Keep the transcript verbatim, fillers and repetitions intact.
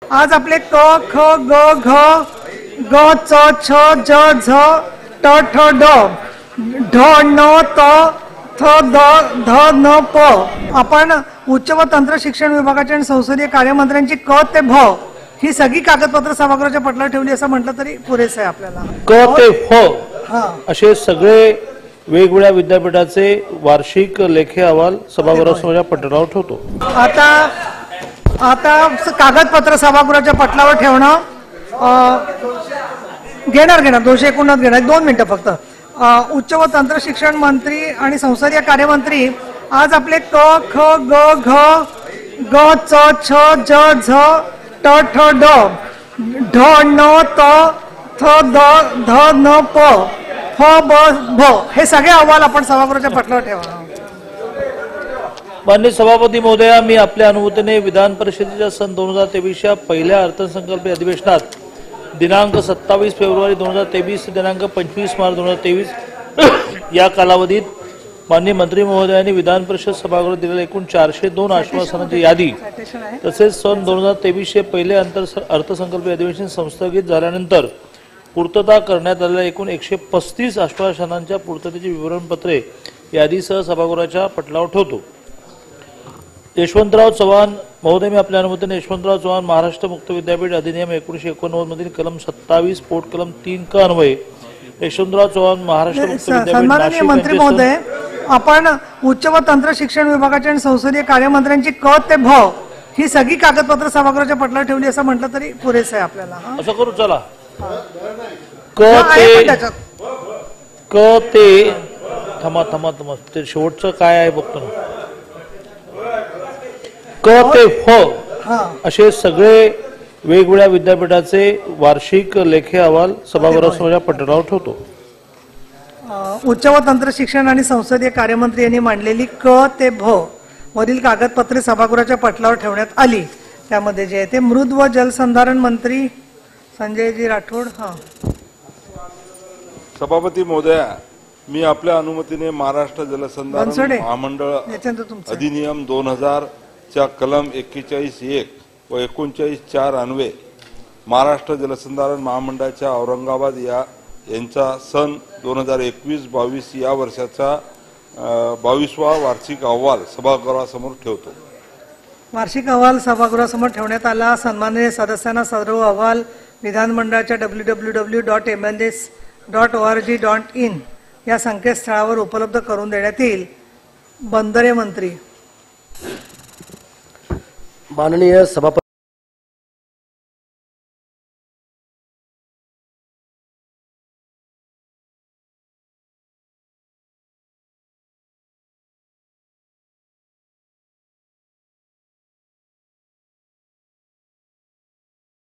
आज आपले क ख ग घ ग च छ ज झ ट ठ ड ढ न त थ द ध न प आपण उच्च व तंत्र शिक्षण विभागाचे आणि संसदीय कार्यमंत्र्यांची क ते भ ही सगळी कागदपत्र सभागृहाच्या पटलावर ठेवली असं म्हटलं तरी पुरेसं आहे आपल्याला। क ते फ असे सगळे वेगवेगळ्या विद्यापीठाचे वार्षिक लेखी अहवाल सभागृहाच्या पटलावर ठेवतो। आता आता कागदपत्र सभागृहाच्या पटलावर ठेवणं घेणार घेणार दोनशे एकोणनव्वद घेणार दोन मिनिटं फक्त। उच्च व तंत्र शिक्षण मंत्री आणि संसदीय कार्यमंत्री आज आपले क ख ग घ ग च छ ज झ ट ठ ड ढ न त थ द ध न प फ ब भ हे सगळे अहवाल आपण सभागृहाच्या पटलावर ठेवणार। माननीय सभापती महोदया, मी आपल्या अनुमतीने विधान परिषदेच्या सन दोन हजार तेवीसच्या पहिल्या अर्थसंकल्पीय अधिवेशनात दिनांक सत्तावीस फेब्रुवारी दोन हजार तेवीस दिनांक पंचवीस मार्च दोन हजार तेवीस या कालावधीत माननीय मंत्री महोदयांनी विधान परिषद सभागृहात दिलेल्या एकूण चारशे दोन आश्वासनांची यादी तसेच सन दोन हजार तेवीसचे पहिले अर्थसंकल्पीय अधिवेशन संस्थगित झाल्यानंतर पूर्तता करण्यात आलेल्या एकूण एकशे पस्तीस आश्वासनांच्या पूर्ततेची विवरणपत्रे यादीसह सभागृहाच्या पटलावर ठेवतो। यशवंतराव चव्हाण महोदय, मी आपल्या अनुमतीने यशवंतराव चव्हाण महाराष्ट्र मुक्त विद्यापीठ अधिनियम एकोणीसशे एकोणनव्वद मधील कलम सत्तावीस पोट कलम तीन क अन्वये यशवंतराव चव्हाण महाराष्ट्र मुक्त विद्यापीठ मंत्री महोदय, आपण उच्च व तंत्र शिक्षण विभागाचे आणि संसदीय कार्यमंत्र्यांची क ते भ ही सगळी कागदपत्र सभागृहाच्या पटलावर ठेवली असं म्हटलं तरी पुरेसं आहे आपल्याला। असं करू चला। क ते क ते थांबा थांबा थांबा ते शेवटचं काय आहे बघतो ना। क ते फ असे सगळे वेगवेगळ्या विद्यापीठाचे वार्षिक लेखी अहवाल सभागृहाच्या पटलावर ठेवतो। उच्च व तंत्र शिक्षण आणि संसदीय कार्यमंत्री यांनी मांडलेली क ते भ वरील कागदपत्रे सभागृहाच्या पटलावर ठेवण्यात आली। त्यामध्ये जे ते मृद व जलसंधारण मंत्री संजयजी राठोड। हा सभापती महोदया, मी आपल्या अनुमतीने महाराष्ट्र जलसंधारण महामंडळ अधिनियम दोन हजार च्या कलम एक्केचाळीस एक व एकोणचाळीस चार अन्वये महाराष्ट्र जलसंधारण महामंडळाच्या औरंगाबाद या यांचा सन दोन हजार एकवीस बावीस या वर्षाचा बावीसवा वार्षिक अहवाल सभागृहासमोर ठेवतो। वार्षिक अहवाल सभागृहासमोर ठेवण्यात आला। सन्माननीय सदस्यांना सर्व अहवाल विधानमंडळाच्या W W W dot M L S dot O R G dot in या संकेतस्थळावर उपलब्ध करून देण्यात येईल। बंदरे मंत्री। माननीय सभापती